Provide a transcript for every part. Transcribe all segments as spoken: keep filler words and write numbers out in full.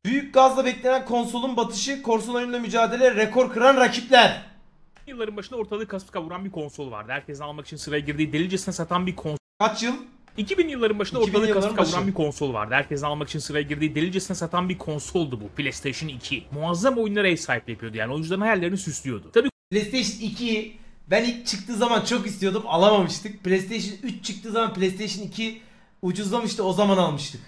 Büyük gazla beklenen konsolun batışı, korsan oyunla mücadele, rekor kıran rakipler. Yılların başında ortalığı kasıp kavuran bir konsol vardı. Herkesin almak için sıraya girdiği, delicesine satan bir konsol. Kaç yıl? iki bin yılların başında iki bin ortalığı kasıp yılların başı. kavuran bir konsol vardı. Herkesin almak için sıraya girdiği, delicesine satan bir konsoldu bu. PlayStation iki. Muazzam oyunlara ev sahipliği yapıyordu, yani oyuncuların hayallerini süslüyordu. Tabii PlayStation iki ben ilk çıktığı zaman çok istiyordum, alamamıştık. PlayStation üç çıktığı zaman PlayStation iki ucuzlamıştı, o zaman almıştık.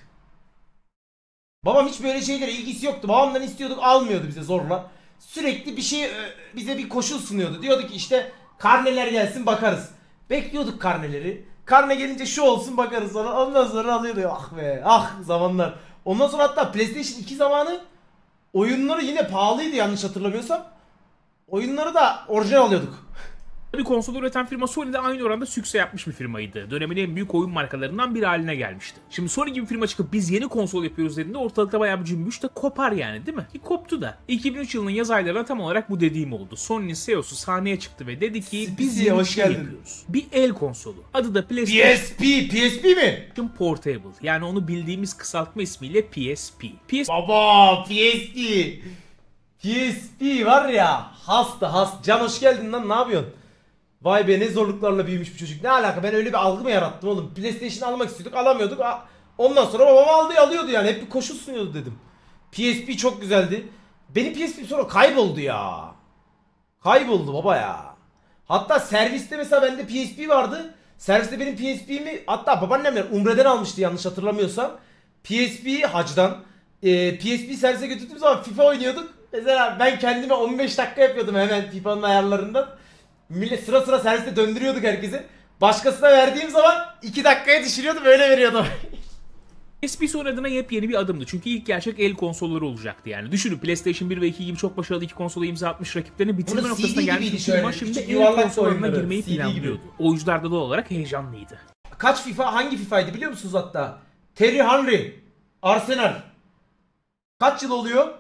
Babam hiç böyle şeylere ilgisi yoktu. Babamdan istiyorduk, almıyordu bize zorla. Sürekli bir şey bize bir koşul sunuyordu. Diyordu ki işte karneler gelsin bakarız. Bekliyorduk karneleri. Karne gelince şu olsun bakarız sonra. Ondan sonra alıyordu. Ah be ah zamanlar. Ondan sonra hatta PlayStation iki zamanı oyunları yine pahalıydı yanlış hatırlamıyorsam. Oyunları da orijinal alıyorduk. bir konsol üreten firma Sony de aynı oranda sükse yapmış bir firmaydı. Dönemin en büyük oyun markalarından biri haline gelmişti. Şimdi Sony gibi firma çıkıp biz yeni konsol yapıyoruz dediğinde ortalıkta bayağı bir cümbüş de kopar yani, değil mi? Ki koptu da. iki bin üç yılının yaz aylarında tam olarak bu dediğim oldu. Sony'nin C E O'su sahneye çıktı ve dedi ki biz yeni bir şey yapıyoruz. Bir el konsolu. Adı da PlayStation P S P. P S P mi? Portable. Yani onu bildiğimiz kısaltma ismiyle P S P. P S Baba P S P. P S P var ya, hasta hasta. Can hoş geldin lan, ne yapıyorsun? Vay be ne zorluklarla büyümüş bir çocuk. Ne alaka, ben öyle bir algı mı yarattım oğlum? PlayStation almak istiyorduk, alamıyorduk. Ondan sonra babam aldı alıyordu yani, hep bir koşul sunuyordu dedim. P S P çok güzeldi. Benim P S P sonra kayboldu ya. Kayboldu baba ya. Hatta serviste mesela bende P S P vardı. Serviste benim P S P'mi hatta babaannemler Umre'den almıştı yanlış hatırlamıyorsam. P S P hacdan. E, P S P servise götürdüğüm zaman FIFA oynuyorduk. Mesela ben kendime on beş dakika yapıyordum hemen FIFA'nın ayarlarından. Millet sıra sıra serviste döndürüyorduk herkesi. Başkasına verdiğim zaman iki dakikaya düşürüyordum, öyle veriyordum. P S P son adına yepyeni bir adımdı. Çünkü ilk gerçek el konsolları olacaktı yani. Düşünün, PlayStation bir ve iki gibi çok başarılı iki konsola imza atmış rakiplerini bitirme Bunu noktasına gelmiş firma şimdi el yuvarlak konsollarına oyunları, girmeyi C D planlıyordu. Oyuncular da doğal olarak heyecanlıydı. Kaç FIFA, hangi FIFA'ydı biliyor musunuz hatta? Terry Henry, Arsenal. Kaç yıl oluyor?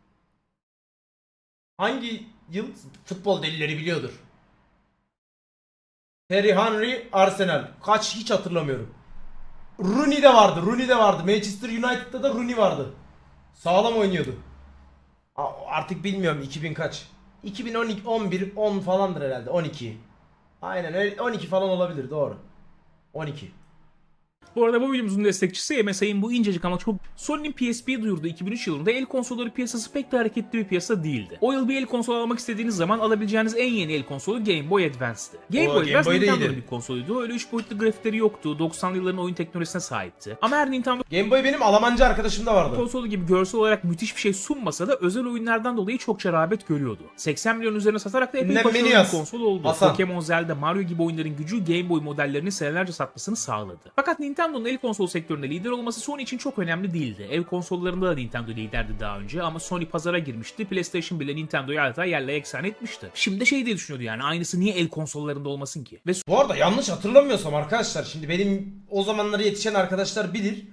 Hangi yıl? Futbol delileri biliyordur. Terry Henry, Arsenal. Kaç, hiç hatırlamıyorum. Rooney de vardı. Rooney de vardı. Manchester United'da da Rooney vardı. Sağlam oynuyordu. Artık bilmiyorum iki bin kaç. iki bin on iki, on bir, on falandır herhalde. on iki. Aynen öyle, on iki falan olabilir, doğru. on iki. Bu arada bu videomuzun destekçisi M S I'nin bu incecik ama çok... Sony'nin P S P'yi duyurduğu iki bin üç yılında el konsolları piyasası pek de hareketli bir piyasa değildi. O yıl bir el konsol almak istediğiniz zaman alabileceğiniz en yeni el konsolu Game Boy Advance'di. Game Oo, Boy Game Advance Boy Nintendo'nun bir konsoluydu. Öyle üç boyutlu grafikleri yoktu. doksanlı yılların oyun teknolojisine sahipti. Ama her Nintendo Game Boy benim Almancı arkadaşım da vardı. konsolu gibi görsel olarak müthiş bir şey sunmasa da özel oyunlardan dolayı çokça rağbet görüyordu. seksen milyon üzerine satarak da epey Ne başarılı yaz? bir konsol oldu. Hasan. Pokemon, Zelda, Mario gibi oyunların gücü Game Boy modellerini senelerce satmasını sağladı. Fakat Nintendo'nun el konsol sektöründe lider olması Sony için çok önemli değildi. Ev konsollarında da Nintendo liderdi daha önce ama Sony pazara girmişti. PlayStation bile Nintendo'yu adeta yerle eksan etmişti. Şimdi de şey diye düşünüyordu, yani aynısı niye el konsollarında olmasın ki? Ve Bu arada yanlış hatırlamıyorsam arkadaşlar, şimdi benim o zamanlara yetişen arkadaşlar bilir.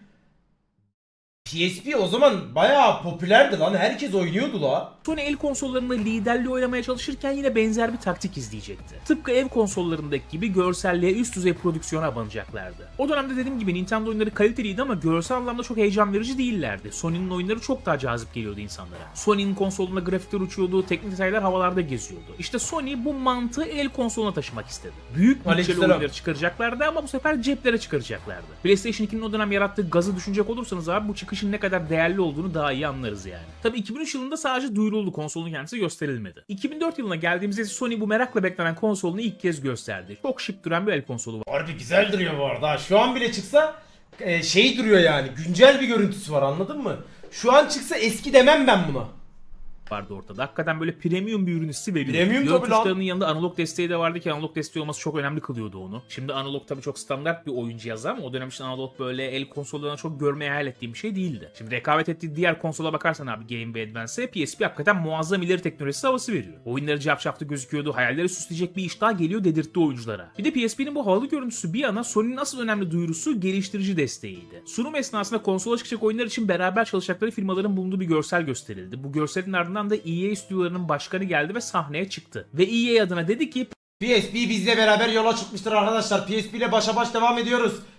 P S P o zaman bayağı popülerdi lan. Herkes oynuyordu la. Sony el konsollarında liderliği oynamaya çalışırken yine benzer bir taktik izleyecekti. Tıpkı ev konsollarındaki gibi görselliğe, üst düzey prodüksiyona abanacaklardı. O dönemde dediğim gibi Nintendo oyunları kaliteliydi ama görsel anlamda çok heyecan verici değillerdi. Sony'nin oyunları çok daha cazip geliyordu insanlara. Sony'nin konsolunda grafikler uçuyordu, teknik detaylar havalarda geziyordu. İşte Sony bu mantığı el konsoluna taşımak istedi. Büyük bütçeli oyunları çıkaracaklardı ama bu sefer ceplere çıkaracaklardı. PlayStation ikinin o dönem yarattığı gazı düşünecek olursanız abi, bu çıkışın ne kadar değerli olduğunu daha iyi anlarız yani. Tabi iki bin üç yılında sadece duyuruldu, konsolun kendisi gösterilmedi. iki bin dört yılına geldiğimizde Sony bu merakla beklenen konsolunu ilk kez gösterdi. Çok şık duran bir el konsolu var. Harbi güzel duruyor bu arada. Şu an bile çıksa e, şey duruyor yani. Güncel bir görüntüsü var, anladın mı? Şu an çıksa eski demem ben buna. Vardı ortada. Hakikaten böyle premium bir ürün hissi veriyor. Premium Yön tabii lan. tuşlarının yanında analog desteği de vardı ki analog desteği olması çok önemli kılıyordu onu. Şimdi analog tabii çok standart bir oyun cihazı ama o dönem için analog böyle el konsollarına çok görmeye hayal ettiğim bir şey değildi. Şimdi rekabet ettiği diğer konsola bakarsan abi, Game Boy Advance'e P S P hakikaten muazzam ileri teknolojisi havası veriyor. Oyunları cafcaflı gözüküyordu, hayalleri süsleyecek bir iş daha geliyor dedirtti oyunculara. Bir de P S P'nin bu havalı görüntüsü bir yana, Sony'nin asıl önemli duyurusu geliştirici desteğiydi. Sunum esnasında konsola çıkacak oyunlar için beraber çalışacakları firmaların bulunduğu bir görsel gösterildi. Bu görselin ardından da E A stüdyolarının başkanı geldi ve sahneye çıktı. Ve E A adına dedi ki P S P bizle beraber yola çıkmıştır arkadaşlar. P S P ile başa baş devam ediyoruz.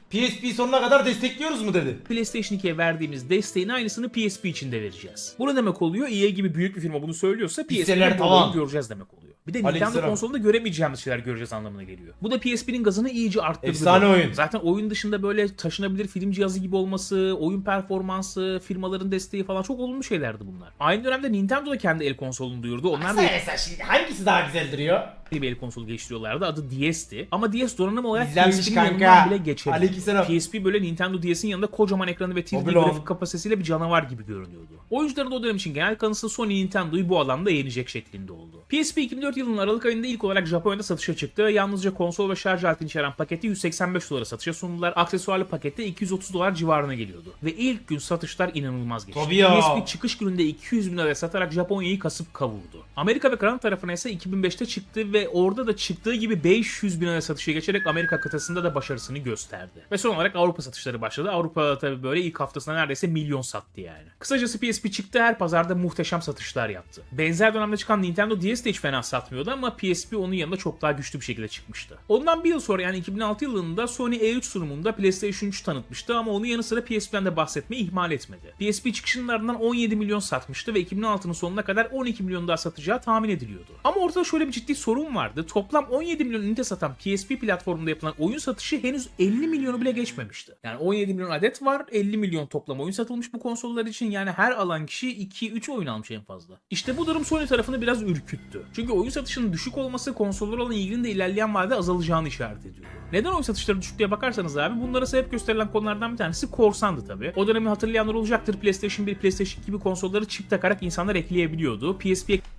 P S P sonuna kadar destekliyoruz mu dedi. PlayStation ikiye verdiğimiz desteğin aynısını P S P için de vereceğiz. Bu ne demek oluyor? E A gibi büyük bir firma bunu söylüyorsa P S P'de tamam. göreceğiz demek oluyor. Bir de Nintendo Aleykümselam. konsolunda göremeyeceğimiz şeyler göreceğiz anlamına geliyor. Bu da P S P'nin gazını iyice arttırdı. Efsane oyun. Zaten oyun dışında böyle taşınabilir film cihazı gibi olması, oyun performansı, firmaların desteği falan çok olumlu şeylerdi bunlar. Aynı dönemde Nintendo da kendi el konsolunu duyurdu. Onlar da Mesela şimdi hangisi daha güzel duruyor? bir el konsolu geliştiriyorlardı. Adı D S'ti. Ama D S donanım olarak İzlenmiş P S P'nin kanka. yanından bile geçemedi. Aleykümselam. P S P böyle Nintendo D S'in yanında kocaman ekranı ve üç D Oblong. grafik kapasitesiyle bir canavar gibi görünüyordu. Oyuncuların da o dönem için genel kanısı Sony Nintendo'yu bu alanda yenecek şeklinde oldu. P S P iki bin dört yılının Aralık ayında ilk olarak Japonya'da satışa çıktı ve yalnızca konsol ve şarj aletini içeren paketi yüz seksen beş dolara satışa sundular. Aksesuarlı pakette iki yüz otuz dolar civarına geliyordu. Ve ilk gün satışlar inanılmaz geçti. Tabii ya. P S P çıkış gününde iki yüz bin liraya satarak Japonya'yı kasıp kavurdu. Amerika ve Kanada tarafına ise iki bin beşte çıktı ve orada da çıktığı gibi beş yüz bin liraya satışa geçerek Amerika kıtasında da başarısını gösterdi. Ve son olarak Avrupa satışları başladı. Avrupa tabii böyle ilk haftasında neredeyse milyon sattı yani. Kısacası P S P çıktı, her pazarda muhteşem satışlar yaptı. Benzer dönemde çıkan Nintendo D S de hiç fena satmıyordu ama P S P onun yanında çok daha güçlü bir şekilde çıkmıştı. Ondan bir yıl sonra yani iki bin altı yılında Sony E üç sunumunda PlayStation üç tanıtmıştı ama onun yanı sıra P S P'den de bahsetmeyi ihmal etmedi. P S P çıkışının ardından on yedi milyon satmıştı ve iki bin altının sonuna kadar on iki milyon daha satacağı tahmin ediliyordu. Ama ortada şöyle bir ciddi sorun vardı. Toplam on yedi milyon ünite satan P S P platformunda yapılan oyun satışı henüz elli milyonu bile geçmemişti. Yani on yedi milyon adet var, elli milyon toplam oyun satılmış bu konsollar için, yani her alan kişi iki üç oyun almış en fazla. İşte bu durum Sony tarafını biraz ürküttü. Çünkü oyun satışının düşük olması konsollara olan ilginin de ilerleyen vadede azalacağını işaret ediyordu. Neden oyun satışları düşük diye bakarsanız abi, bunlara sebep gösterilen konulardan bir tanesi korsandı tabi. O dönemi hatırlayanlar olacaktır. PlayStation bir, PlayStation iki gibi konsolları çip takarak insanlar ekleyebiliyordu. P S P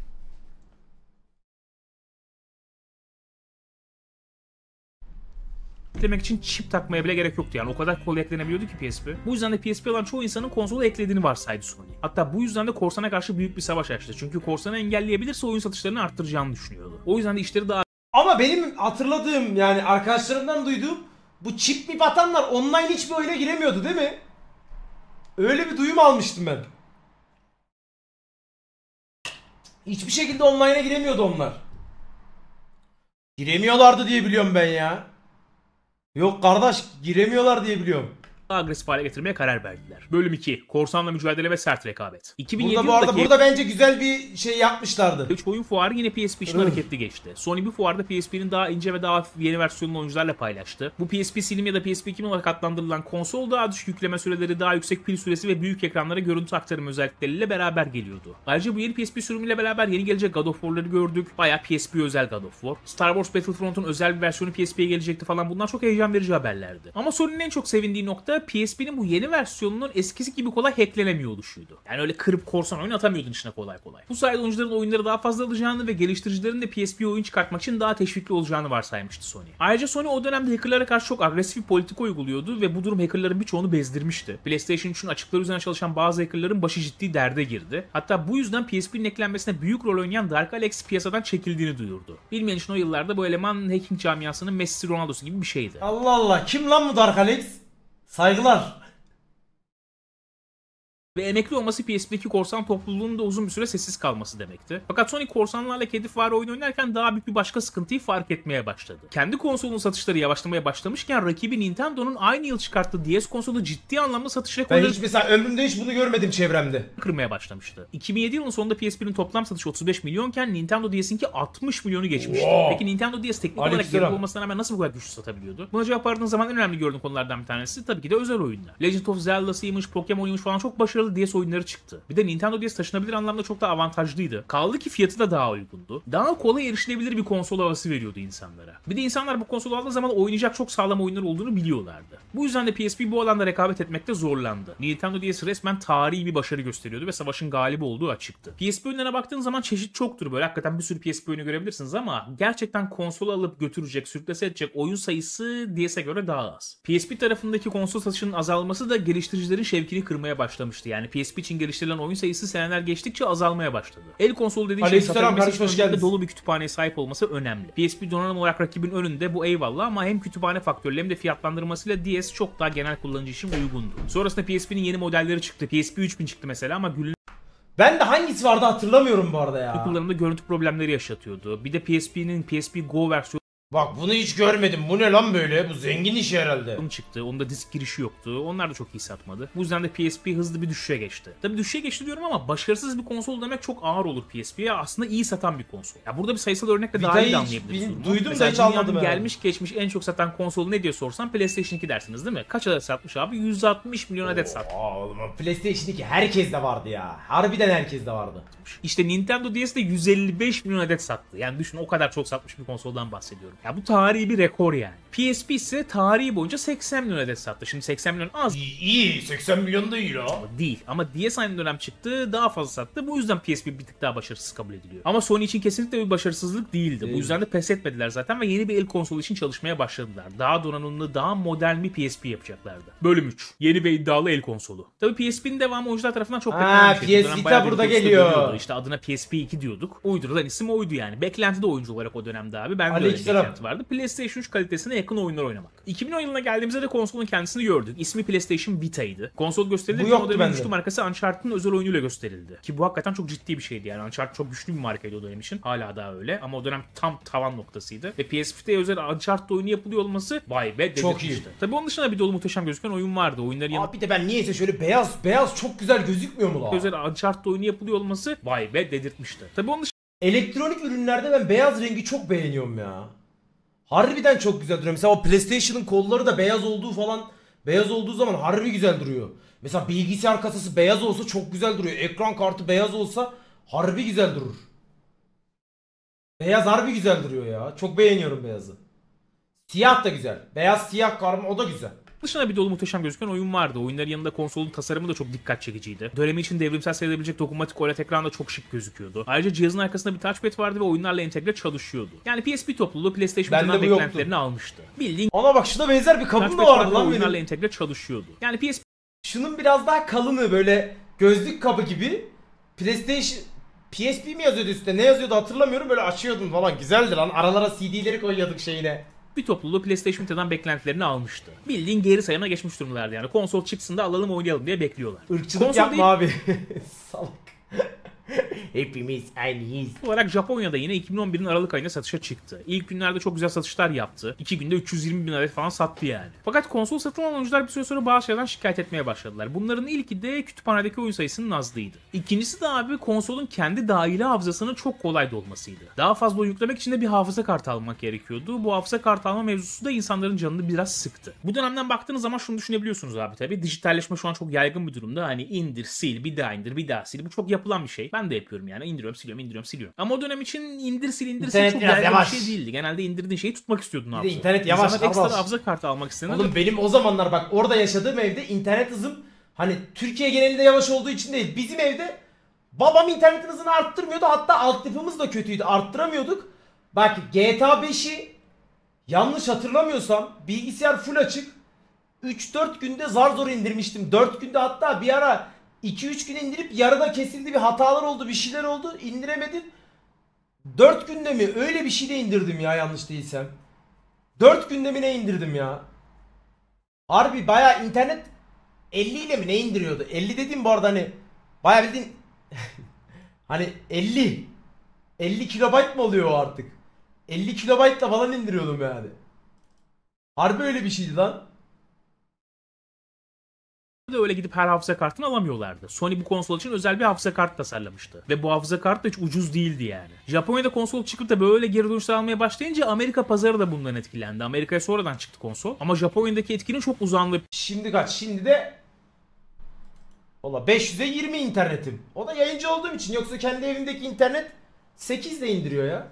eklemek için çip takmaya bile gerek yoktu, yani o kadar kolay eklenebiliyordu ki P S P. Bu yüzden de P S P olan çoğu insanın konsolu eklediğini varsaydı Sony. Hatta bu yüzden de korsana karşı büyük bir savaş açtı. Çünkü korsanı engelleyebilirse oyun satışlarını arttıracağını düşünüyordu. O yüzden de işleri daha Ama benim hatırladığım, yani arkadaşlarımdan duyduğum, bu çip mi batanlar online hiçbir oyuna giremiyordu değil mi? Öyle bir duyum almıştım ben. Hiçbir şekilde online'a giremiyordu onlar. Giremiyorlardı diye biliyorum ben ya. Yok kardeş, giremiyorlar diye biliyorum. agresif hale getirmeye karar verdiler. Bölüm iki. Korsanla mücadele ve sert rekabet. iki bin yedi Burada bu arada yılındaki burada bence güzel bir şey yapmışlardı. üç oyun fuarı yine P S P için Öh. hareketli geçti. Sony bir fuarda P S P'nin daha ince ve daha hafif yeni versiyonunu oyuncularla paylaştı. Bu P S P Slim ya da P S P iki olarak adlandırılan konsol daha düşük yükleme süreleri, daha yüksek pil süresi ve büyük ekranlara görüntü aktarımı özellikleriyle beraber geliyordu. Ayrıca bu yeni P S P sürümüyle beraber yeni gelecek God of War'ları gördük. Bayağı P S P özel God of War. Star Wars Battlefront'un özel bir versiyonu P S P'ye gelecekti falan. Bunlar çok heyecan verici haberlerdi. Ama Sony'nin en çok sevindiği nokta P S P'nin bu yeni versiyonunun eskisi gibi kolay hacklenemiyor oluşuydu. Yani öyle kırıp korsan oyun atamıyordun içine kolay kolay. Bu sayede oyuncuların oyunları daha fazla alacağını ve geliştiricilerin de P S P'ye oyun çıkartmak için daha teşvikli olacağını varsaymıştı Sony. Ayrıca Sony o dönemde hackerlara karşı çok agresif bir politika uyguluyordu ve bu durum hackerların birçoğunu bezdirmişti. PlayStation üçün açıkları üzerine çalışan bazı hackerların başı ciddi derde girdi. Hatta bu yüzden P S P'nin eklenmesine büyük rol oynayan Dark Alex piyasadan çekildiğini duyurdu. Bilmeyen için o yıllarda bu eleman hacking camiasının Messi Ronaldo'su gibi bir şeydi. Allah Allah, kim lan bu Dark Alex? Saygılar. Ve emekli olması P S P'deki korsan topluluğunun da uzun bir süre sessiz kalması demekti. Fakat Sony korsanlarla kedi fare oyun oynarken daha büyük bir başka sıkıntıyı fark etmeye başladı. Kendi konsolunun satışları yavaşlamaya başlamışken rakibi Nintendo'nun aynı yıl çıkarttığı D S konsolu ciddi anlamda satış Ben rekorları hiç mesela ömrümde hiç bunu görmedim çevremde. kırmaya başlamıştı. iki bin yedi yılının sonunda P S P'nin toplam satışı otuz beş milyonken Nintendo D S'inki altmış milyonu geçmişti. Wow. Peki Nintendo D S teknik olarak Aleykümselam. geri olmasına rağmen nasıl bu kadar güçlü satabiliyordu? Buna cevap aradığın zaman en önemli gördüğüm konulardan bir tanesi tabii ki de özel oyunlar. Legend of Zelda'sıymış, Pokemon'uymuş falan çok başarılı D S oyunları çıktı. Bir de Nintendo D S taşınabilir anlamda çok daha avantajlıydı. Kaldı ki fiyatı da daha uygundu. Daha kolay erişilebilir bir konsol havası veriyordu insanlara. Bir de insanlar bu konsolu aldığı zaman oynayacak çok sağlam oyunlar olduğunu biliyorlardı. Bu yüzden de P S P bu alanda rekabet etmekte zorlandı. Nintendo D S resmen tarihi bir başarı gösteriyordu ve savaşın galibi olduğu açıktı. P S P oyunlarına baktığın zaman çeşit çoktur, böyle hakikaten bir sürü P S P oyunu görebilirsiniz ama gerçekten konsolu alıp götürecek, sürklese edecek oyun sayısı D S'e göre daha az. P S P tarafındaki konsol satışının azalması da geliştiricilerin şevkini kırmaya başlamıştı. Yani P S P için geliştirilen oyun sayısı seneler geçtikçe azalmaya başladı. El konsolu dediğin şey Aleykümselam satabilmesi kardeşim, hoş için öncelikle geldiniz. dolu bir kütüphaneye sahip olması önemli. P S P donanım olarak rakibin önünde, bu eyvallah, ama hem kütüphane faktörleri hem de fiyatlandırmasıyla D S çok daha genel kullanıcı için uygundu. Sonrasında P S P'nin yeni modelleri çıktı. P S P üç bin çıktı mesela ama günlük Ben de hangisi vardı hatırlamıyorum bu arada ya. kullanımda görüntü problemleri yaşatıyordu. Bir de P S P'nin P S P Go versiyonu Bak bunu hiç görmedim. Bu ne lan böyle? Bu zengin işi herhalde. Onun çıktı. Onda disk girişi yoktu. Onlar da çok iyi satmadı. Bu yüzden de P S P hızlı bir düşüşe geçti. Tabii düşüşe geçti diyorum ama başarısız bir konsol demek çok ağır olur P S P'ye. Aslında iyi satan bir konsol. Ya burada bir sayısal örnekle daha iyi de anlayabiliriz durumu. Duydum Mesela da hiç anladım dünyanın yani. gelmiş geçmiş en çok satan konsolu ne diye sorsam PlayStation iki dersiniz değil mi? Kaç adet satmış abi? yüz altmış milyon adet satmış. Aa oğlum PlayStation iki herkes de vardı ya. Harbiden herkes de vardı. İşte Nintendo D S de yüz elli beş milyon adet sattı. Yani düşün o kadar çok satmış bir konsoldan bahsediyorum. Ya bu tarihi bir rekor yani. P S P ise tarihi boyunca seksen milyon adet sattı. Şimdi seksen milyon az İyi, iyi. seksen milyon da iyi la. değil ama D S aynı dönem çıktı daha fazla sattı. Bu yüzden P S P bir tık daha başarısız kabul ediliyor. Ama Sony için kesinlikle bir başarısızlık değildi. Değil. Bu yüzden de pes etmediler zaten ve yeni bir el konsolu için çalışmaya başladılar. Daha donanımlı, daha modern bir P S P yapacaklardı. Bölüm üç. Yeni ve iddialı el konsolu. Tabii P S P'nin devamı oyuncular tarafından çok Ha, beklenen bir şeydi. P S Dönem Vita bayağı bir burada konusunda geliyor. dönüyordu. İşte adına P S P iki diyorduk. Uydurulan isim oydu yani. Beklenti de oyuncu olarak o dönemde abi. Ben de öyle bir Aleykümselam. beklenti vardı. PlayStation üç kalitesine yakın oyunlar oynamak. iki bin on yılına geldiğimizde de konsolun kendisini gördük. İsmi PlayStation Vita'ydı. Konsol Bu gösterilirken yoktu o dönemin bende. güçlü markası Uncharted'ın özel oyunuyla gösterildi. Ki bu hakikaten çok ciddi bir şeydi yani. Uncharted çok güçlü bir markaydı o dönem için. Hala daha öyle ama o dönem tam tavan noktasıydı. Ve P S P'de özel Uncharted oyunu yapılıyor olması vay be Çok dedirtmişti. iyi. Tabii onun dışında bir dolu muhteşem gözüken oyun vardı. Oyunların yanında Abi bir de ben niyeyse şöyle beyaz beyaz çok güzel gözükmüyor mu la? özel Uncharted oyunu yapılıyor olması vay be dedirtmişti. Tabii onun Elektronik ürünlerde ben beyaz rengi çok beğeniyorum ya. Harbiden çok güzel duruyor. Mesela o PlayStation'ın kolları da beyaz olduğu falan, beyaz olduğu zaman harbi güzel duruyor. Mesela bilgisayar kasası beyaz olsa çok güzel duruyor. Ekran kartı beyaz olsa harbi güzel durur. Beyaz harbi güzel duruyor ya. Çok beğeniyorum beyazı. Siyah da güzel. Beyaz siyah karma o da güzel. dışında bir dolu muhteşem gözüken oyun vardı. Oyunların yanında konsolun tasarımı da çok dikkat çekiciydi. Dönemi için devrimsel sayılabilecek dokunmatik O L E D ekran da çok şık gözüküyordu. Ayrıca cihazın arkasında bir touchpad vardı ve oyunlarla entegre çalışıyordu. Yani P S P topluluğu PlayStation'dan Bende bu beklentilerini almıştı. Bildiğin Ona bak şuna benzer bir kabım da touchpad vardı vardı ve lan oyunlarla benim. entegre çalışıyordu. Yani P S Şunun biraz daha kalını böyle gözlük kabı gibi. PlayStation P S P mi yazıyordu üstte? Ne yazıyordu hatırlamıyorum. Böyle açıyordum falan. Güzeldi lan. Aralara C D'leri koyuyorduk şeyine. bir topluluğu PlayStation Vita'dan beklentilerini almıştı. Bildiğin geri sayıma geçmiş durumlardı yani. Konsol çıksın da alalım oynayalım diye bekliyorlar. Irkçılık Konsol yapma değil- abi. Salak. Hepimiz aynıyız. olarak Japonya'da yine iki bin on birin Aralık ayında satışa çıktı. İlk günlerde çok güzel satışlar yaptı. iki günde üç yüz yirmi bin adet falan sattı yani. Fakat konsol satın alan oyuncular bir süre sonra bazı şeylerden şikayet etmeye başladılar. Bunların ilki de kütüphanedeki oyun sayısının azlığıydı. İkincisi de abi konsolun kendi dahili hafızasının çok kolay dolmasıydı. Daha fazla oyun yüklemek için de bir hafıza kartı almak gerekiyordu. Bu hafıza kartı alma mevzusu da insanların canını biraz sıktı. Bu dönemden baktığınız zaman şunu düşünebiliyorsunuz abi tabii. Dijitalleşme şu an çok yaygın bir durumda. Hani indir, sil, bir daha indir, bir daha sil. Bu çok yapılan bir şey. Ben de yapıyorum yani. İndiriyorum, siliyorum, indiriyorum, siliyorum. Ama o dönem için indir, sil, indir, sil İnternet çok biraz yaygın yavaş. bir şey değildi. Genelde indirdiğin şeyi tutmak istiyordun de hafızada. internet yavaş, İnsanlar ekstra kardeş. hafıza kartı almak isteyen Oğlum benim o zamanlar bak orada yaşadığım evde internet hızım hani Türkiye genelinde yavaş olduğu için değil. Bizim evde babam internet hızını arttırmıyordu. Hatta altyapımız da kötüydü. Arttıramıyorduk. Bak G T A beşi yanlış hatırlamıyorsam bilgisayar full açık. üç dört günde zar zor indirmiştim. dört günde hatta bir ara iki üç gün indirip yarıda kesildi, bir hatalar oldu, bir şeyler oldu. İndiremedim. dört günde mi? Öyle bir şey de indirdim ya yanlış değilsem. dört günde mi ne indirdim ya? Harbi bayağı internet elli ile mi ne indiriyordu? elli dediğim bu arada hani bayağı bildiğin hani elli elli kilobayt mı oluyor o artık? elli kilobaytla falan indiriyordum yani. Harbi öyle bir şeydi lan. de öyle gidip her hafıza kartını alamıyorlardı. Sony bu konsol için özel bir hafıza kartı tasarlamıştı. Ve bu hafıza kartı da hiç ucuz değildi yani. Japonya'da konsol çıkıp da böyle geri dönüşler almaya başlayınca Amerika pazarı da bundan etkilendi. Amerika'ya sonradan çıktı konsol. Ama Japonya'daki etkinin çok uzandığı Şimdi kaç? Şimdi de valla beş yüze yirmi internetim. O da yayıncı olduğum için, yoksa kendi evimdeki internet sekiz ile indiriyor ya.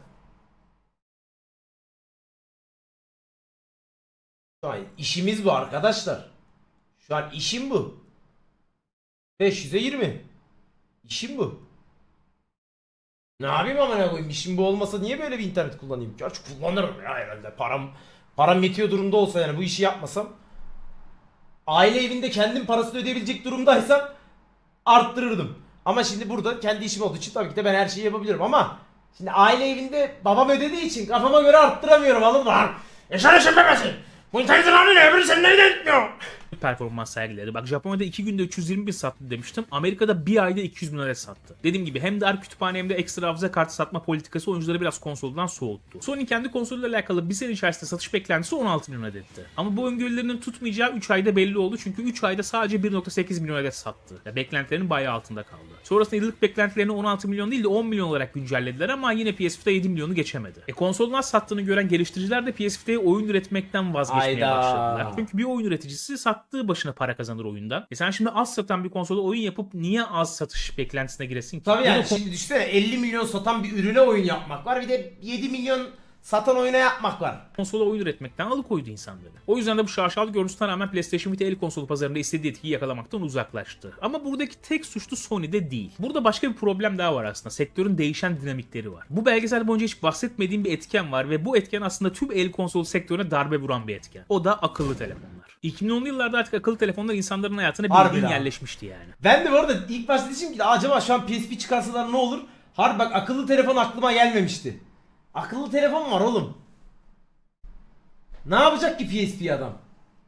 Şu an işimiz bu arkadaşlar. Şu an işim bu. beş yüze yirmi. İşim bu. Ne yapayım amına koyayım? İşim bu olmasa niye böyle bir internet kullanayım? Gerçi kullanırım ya herhalde. Param param yetiyor durumda olsa, yani bu işi yapmasam. Aile evinde kendim parasını ödeyebilecek durumdaysam arttırırdım. Ama şimdi burada kendi işim olduğu için tabii ki de ben her şeyi yapabilirim, ama şimdi aile evinde babam ödediği için kafama göre arttıramıyorum, anladın mı? Yaşar yaşar demesi. Bu internetin anı ne? Öbürü senin evine gitmiyor. performans sergiledi. Bak Japonya'da iki günde üç yüz yirmi bin sattı demiştim. Amerika'da bir ayda iki yüz bin adet sattı. Dediğim gibi hem dar kütüphane hem de ekstra hafıza kartı satma politikası oyuncuları biraz konsoldan soğuttu. Sony kendi konsoluyla alakalı bir sene içerisinde satış beklentisi on altı milyon adetti. Ama bu öngörülerinin tutmayacağı üç ayda belli oldu. Çünkü üç ayda sadece bir nokta sekiz milyon adet sattı. Ya beklentilerin bayağı altında kaldı. Sonrasında yıllık beklentilerini on altı milyon değil de on milyon olarak güncellediler ama yine P S Vita yedi milyonu geçemedi. E konsolun az sattığını gören geliştiriciler de P S Vita'ya oyun üretmekten vazgeçmeye Ayda. başladılar. Çünkü bir oyun üreticisi sattığı başına para kazanır oyundan. E sen şimdi az satan bir konsola oyun yapıp niye az satış beklentisine giresin ki? Tabii Ya yani da şimdi düşünsene elli milyon satan bir ürüne oyun yapmak var. Bir de yedi milyon satan oyuna yapmak var. konsola oyun üretmekten alıkoydu insanları. O yüzden de bu şaşalı görüntüsüne rağmen PlayStation Vita el konsolu pazarında istediği etkiyi yakalamaktan uzaklaştı. Ama buradaki tek suçlu Sony'de değil. Burada başka bir problem daha var aslında. Sektörün değişen dinamikleri var. Bu belgesel boyunca hiç bahsetmediğim bir etken var ve bu etken aslında tüm el konsolu sektörüne darbe vuran bir etken. O da akıllı telefonlar. iki bin onlu yıllarda artık akıllı telefonlar insanların hayatına Harbi bildiğin lan. yerleşmişti yani. Ben de bu arada ilk başta dedim ki acaba şu an P S P çıkarsalar ne olur? Harbi bak akıllı telefon aklıma gelmemişti. Akıllı telefon var oğlum. Ne yapacak ki P S P adam?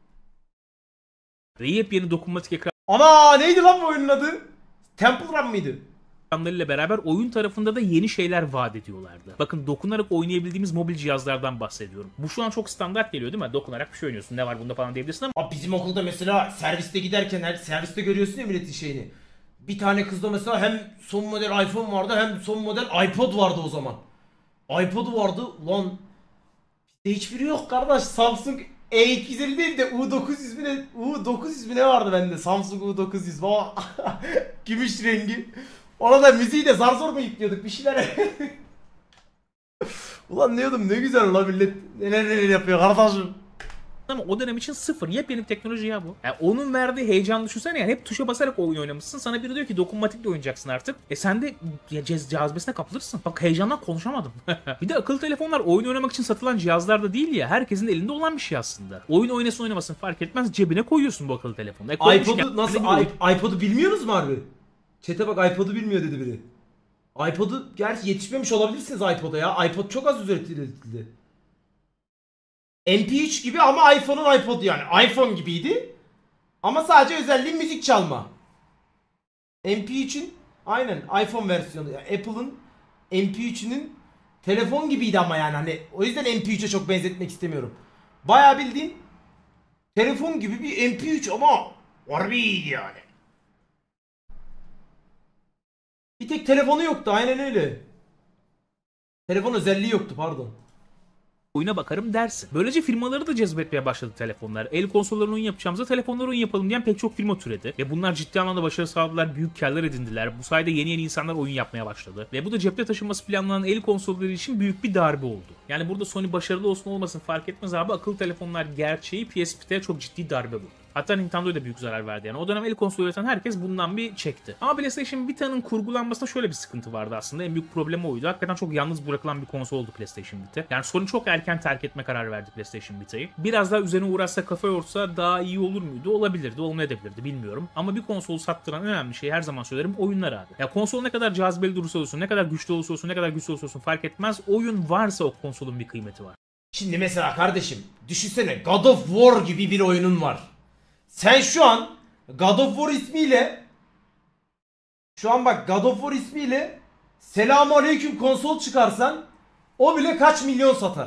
Ve yepyeni dokunmatik ekran Ana neydi lan bu oyunun adı? Temple Run mıydı? ekranlarıyla beraber oyun tarafında da yeni şeyler vaat ediyorlardı. Bakın dokunarak oynayabildiğimiz mobil cihazlardan bahsediyorum. Bu şu an çok standart geliyor değil mi? Dokunarak bir şey oynuyorsun. Ne var bunda falan diyebilirsin ama Abi bizim okulda mesela serviste giderken her serviste görüyorsun ya milletin şeyini. Bir tane kızda mesela hem son model iPhone vardı hem son model iPod vardı o zaman. iPod vardı lan. Bizde hiçbiri yok kardeş. Samsung E iki yüz elli değil de U dokuz yüz mi ne? U dokuz yüz mi ne vardı bende? Samsung U dokuz yüz. Baba gümüş rengi. Ona da müziği de zar zor mu yüklüyorduk bir şeyler. Ulan diyordum ne güzel lan millet neler neler yapıyor kardeşim. ama o dönem için sıfır. Yepyeni bir teknoloji ya bu. Yani onun verdiği heyecan düşünsene yani. Hep tuşa basarak oyun oynamışsın. Sana biri diyor ki dokunmatikle oynayacaksın artık. E sen de ya cez cazibesine kapılırsın. Bak heyecandan konuşamadım. Bir de akıllı telefonlar oyun oynamak için satılan cihazlar da değil ya. Herkesin elinde olan bir şey aslında. Oyun oynasın oynamasın fark etmez. Cebine koyuyorsun bu akıllı telefonu. E iPod'u nasıl i- iPod'u bilmiyorsunuz mu harbi? Chat'e bak iPod'u bilmiyor dedi biri. iPod'u gerçi yetişmemiş olabilirsiniz iPod'a ya. iPod çok az üretildi. M P üç gibi ama iPhone'un iPod'u yani. iPhone gibiydi. Ama sadece özelliği müzik çalma. M P üçün aynen iPhone versiyonu. Yani Apple'ın M P üçünün telefon gibiydi ama yani hani o yüzden M P üçe çok benzetmek istemiyorum. Bayağı bildiğin telefon gibi bir M P üç ama harbi iyiydi yani. Bir tek telefonu yoktu aynen öyle. Telefon özelliği yoktu pardon. oyuna bakarım dersin. Böylece firmaları da cezbetmeye başladı telefonlar. El konsollarına oyun yapacağımıza telefonlara oyun yapalım diyen pek çok firma türedi. Ve bunlar ciddi anlamda başarı sağladılar, büyük karlar edindiler. Bu sayede yeni yeni insanlar oyun yapmaya başladı. Ve bu da cepte taşınması planlanan el konsolları için büyük bir darbe oldu. Yani burada Sony başarılı olsun olmasın fark etmez abi, akıllı telefonlar gerçeği P S Vita'ya çok ciddi darbe vurdu. Hatta Nintendo'ya da büyük zarar verdi yani. O dönem el konsolu üreten herkes bundan bir çekti. Ama PlayStation Vita'nın kurgulanmasında şöyle bir sıkıntı vardı aslında. En büyük problemi oydu. Hakikaten çok yalnız bırakılan bir konsol oldu PlayStation Vita. Yani Sony çok erken terk etme kararı verdi PlayStation Vita'yı. Biraz daha üzerine uğraşsa, kafa yorsa daha iyi olur muydu? Olabilirdi, olmayabilirdi bilmiyorum. Ama bir konsolu sattıran önemli şey her zaman söylerim oyunlar abi. Ya konsol ne kadar cazibeli durursa olsun, ne kadar güçlü olursa olsun, ne kadar güçlü olursa olsun fark etmez. Oyun varsa o konsolun bir kıymeti var. Şimdi mesela kardeşim düşünsene God of War gibi bir oyunun var. Sen şu an God of War ismiyle şu an bak God of War ismiyle Selamünaleyküm konsol çıkarsan o bile kaç milyon satar.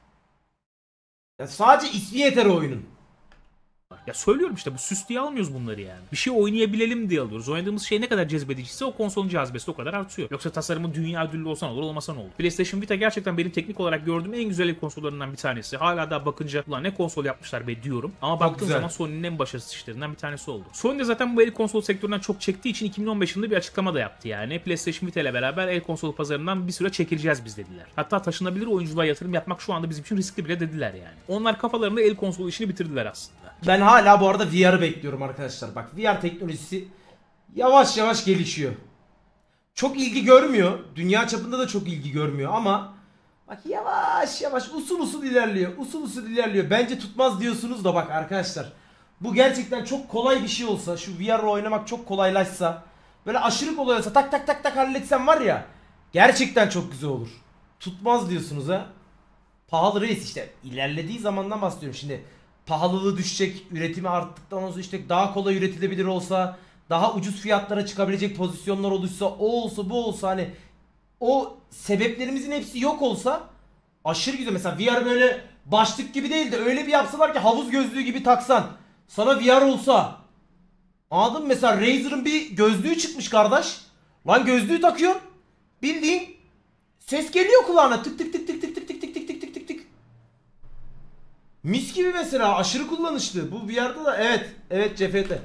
Ya sadece ismi yeter o oyunun. Ya söylüyorum işte, bu süs diye almıyoruz bunları yani. Bir şey oynayabilelim diye alıyoruz. Oynadığımız şey ne kadar cezbediciyse o konsolun cazibesi o kadar artıyor. Yoksa tasarımı dünya ödüllü olsan olur, olmasa ne olur. PlayStation Vita gerçekten benim teknik olarak gördüğüm en güzel el konsollarından bir tanesi. Hala daha bakınca ulan ne konsol yapmışlar be diyorum. Ama baktığım güzel. zaman Sony'nin en başarısız işlerinden bir tanesi oldu. Sony de zaten bu el konsol sektöründen çok çektiği için iki bin on beş yılında bir açıklama da yaptı yani. PlayStation Vita ile beraber el konsol pazarından bir süre çekileceğiz biz dediler. Hatta taşınabilir oyunculuğa yatırım yapmak şu anda bizim için riskli bile dediler yani. Onlar kafalarında el konsol işini bitirdiler aslında. Ben hala bu arada V R'ı bekliyorum arkadaşlar. Bak V R teknolojisi yavaş yavaş gelişiyor. Çok ilgi görmüyor. Dünya çapında da çok ilgi görmüyor ama bak yavaş yavaş usul usul ilerliyor. Usul usul ilerliyor. Bence tutmaz diyorsunuz da bak arkadaşlar. Bu gerçekten çok kolay bir şey olsa, şu V R'la oynamak çok kolaylaşsa, böyle aşırı kolay olsa, tak tak tak tak halletsem var ya, gerçekten çok güzel olur. Tutmaz diyorsunuz ha. Pahalı reis işte. İlerlediği zamandan bahsediyorum şimdi. pahalılığı düşecek, üretimi arttıktan sonra işte daha kolay üretilebilir olsa, daha ucuz fiyatlara çıkabilecek pozisyonlar oluşsa, o olsa bu olsa, hani o sebeplerimizin hepsi yok olsa aşırı güzel. Mesela V R böyle başlık gibi değil de öyle bir yapsalar ki havuz gözlüğü gibi taksan, sana V R olsa, anladın mı? Mesela Razer'ın bir gözlüğü çıkmış kardeş. Lan gözlüğü takıyorsun, bildiğin ses geliyor kulağına, tık tık tık tık tık tık tık tık tık tık tık tık tık. Mis gibi mesela, aşırı kullanışlı. Bu V R'da da evet, evet C F T.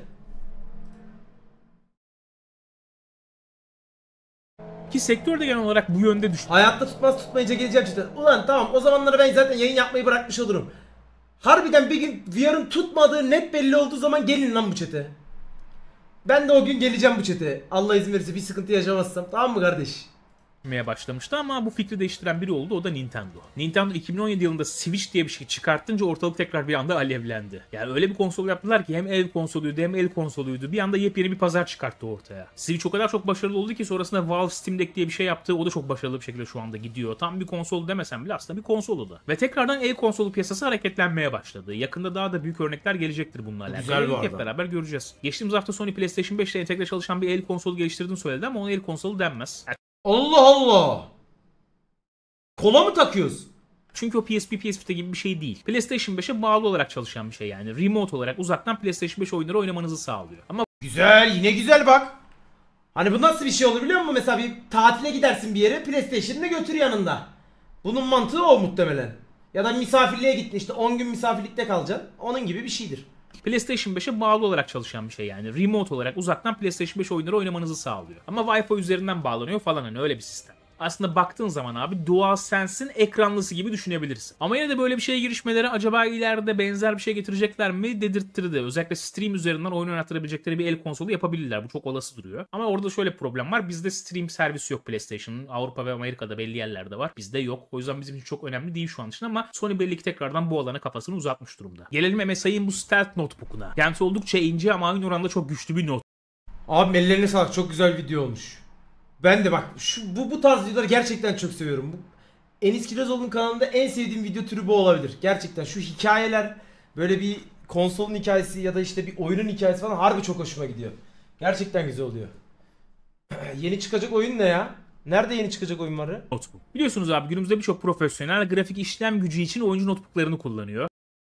Ki sektör de genel olarak bu yönde düştü. Hayatta tutmaz, tutmayınca geleceğim cidden. Ulan tamam, o zamanları ben zaten yayın yapmayı bırakmış olurum. Harbiden bir gün V R'ın tutmadığı net belli olduğu zaman gelin lan bu çete. Ben de o gün geleceğim bu çete. Allah izin verirse, bir sıkıntı yaşamazsam. Tamam mı kardeş? Başlamıştı ama bu fikri değiştiren biri oldu, o da Nintendo. Nintendo iki bin on yedi yılında Switch diye bir şey çıkartınca ortalık tekrar bir anda alevlendi. Yani öyle bir konsol yaptılar ki hem ev konsoluydu hem el konsoluydu. Bir anda yepyeni bir pazar çıkarttı ortaya. Switch o kadar çok başarılı oldu ki sonrasında Valve Steam Deck diye bir şey yaptı. O da çok başarılı bir şekilde şu anda gidiyor. Tam bir konsol demesem bile aslında bir konsol o da. Ve tekrardan el konsolu piyasası hareketlenmeye başladı. Yakında daha da büyük örnekler gelecektir bununla alakalı. Güzel bu arada. Hep beraber göreceğiz. Geçtiğimiz hafta Sony PlayStation beş ile entegre çalışan bir el konsolu geliştirdiğini söyledi ama ona el konsolu denmez. Allah Allah. Kola mı takıyoruz? Çünkü o P S P, P S Vita gibi bir şey değil. PlayStation beşe bağlı olarak çalışan bir şey yani. Remote olarak uzaktan PlayStation beş oyunları oynamanızı sağlıyor. Ama Güzel, yine güzel bak. Hani bu nasıl bir şey olur biliyor musun? Mesela bir tatile gidersin bir yere, PlayStation'ını götür yanında. Bunun mantığı o muhtemelen. Ya da misafirliğe gittin, işte on gün misafirlikte kalacaksın. Onun gibi bir şeydir. PlayStation beşe bağlı olarak çalışan bir şey yani. Remote olarak uzaktan PlayStation beş oyunları oynamanızı sağlıyor. Ama Wi-Fi üzerinden bağlanıyor falan, hani öyle bir sistem. Aslında baktığın zaman abi DualSense'in ekranlısı gibi düşünebilirsin. Ama yine de böyle bir şeye girişmeleri acaba ileride benzer bir şey getirecekler mi dedirttirdi. Özellikle stream üzerinden oyun oynattırabilecekleri bir el konsolu yapabilirler. Bu çok olası duruyor. Ama orada şöyle bir problem var. Bizde stream servisi yok PlayStation'ın. Avrupa ve Amerika'da belli yerlerde var. Bizde yok. O yüzden bizim için çok önemli değil şu an için ama Sony belli ki tekrardan bu alana kafasını uzatmış durumda. Gelelim M S I'ın bu Stealth Notebook'una. Kendisi oldukça ince ama aynı oranda çok güçlü bir not. Abi ellerine sağlık, çok güzel video olmuş. Ben de bak şu bu bu tarz videoları gerçekten çok seviyorum. Bu Enis Kirazoğlu'nun kanalında en sevdiğim video türü bu olabilir. Gerçekten şu hikayeler, böyle bir konsolun hikayesi ya da işte bir oyunun hikayesi falan harbi çok hoşuma gidiyor. Gerçekten güzel oluyor. Yeni çıkacak oyun ne ya? Nerede yeni çıkacak oyun var ya? Notebook. Biliyorsunuz abi günümüzde birçok profesyonel grafik işlem gücü için oyuncu notebooklarını kullanıyor.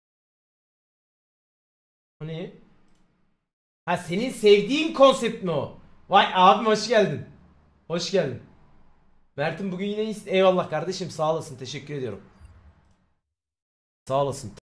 Hani? Ha, senin sevdiğin konsept mi o? Vay abim, hoş geldin. Hoş geldin. Mert'im bugün yine iyisin. Eyvallah kardeşim, sağ olasın, teşekkür ediyorum. Sağ olasın.